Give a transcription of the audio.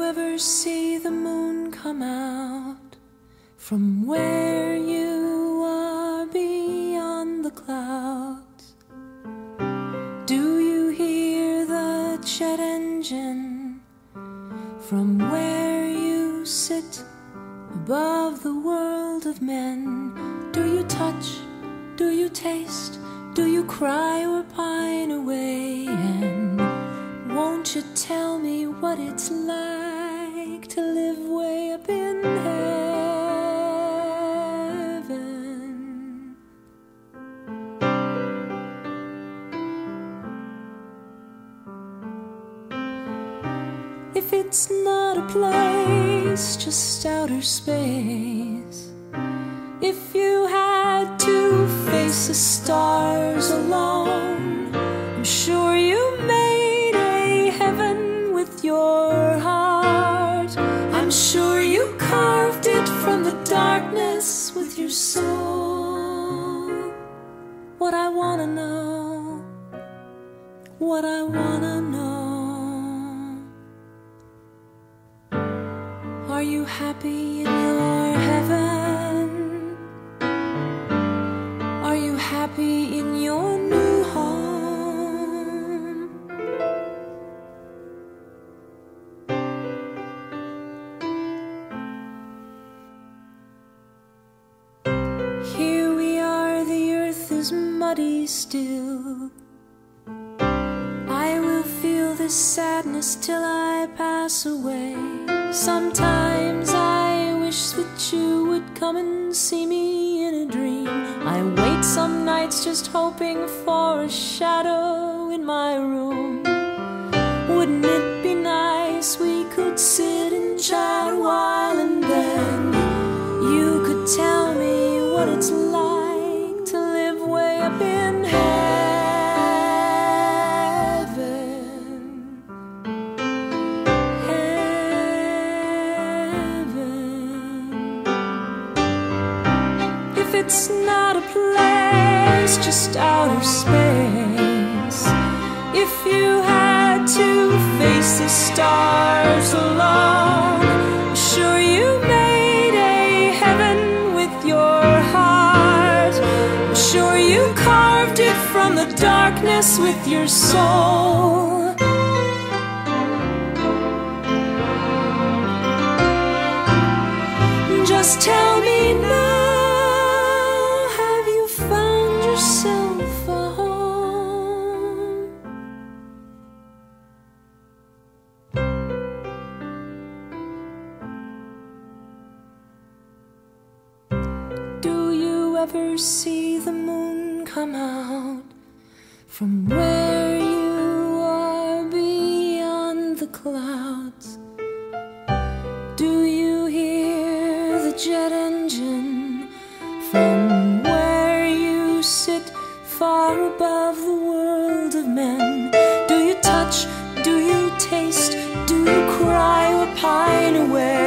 ever see the moon come out from where you are beyond the clouds? Do you hear the jet engine from where you sit above the world of men? Do you touch? Do you taste? Do you cry or pine away? And won't you tell me what it's like to live way up in heaven? If it's not a place, just outer space. If you had to face the stars alone, I'm sure you made a heaven with your heart. I'm sure you carved it from the darkness with your soul. What I wanna know, what I wanna know, are you happy in your heaven? Are you happy in your new home? Here we are, the earth is muddy still. I will feel this sadness till I pass away. Sometimes I wish that you would come and see me in a dream. I wait some nights just hoping for a shadow in my room. Wouldn't it be nice we could sit and chat a while, and then you could tell me what it's like to live way up in heaven. If it's not a place, just outer space. If you had to face the stars alone, I'm sure you made a heaven with your heart. I'm sure you carved it from the darkness with your soul. Just tell me now, yourself a home? Do you ever see the moon come out from where you are beyond the clouds? Do you hear the jet engine from where you sit far above the world of men? Do you touch? Do you taste? Do you cry or pine away?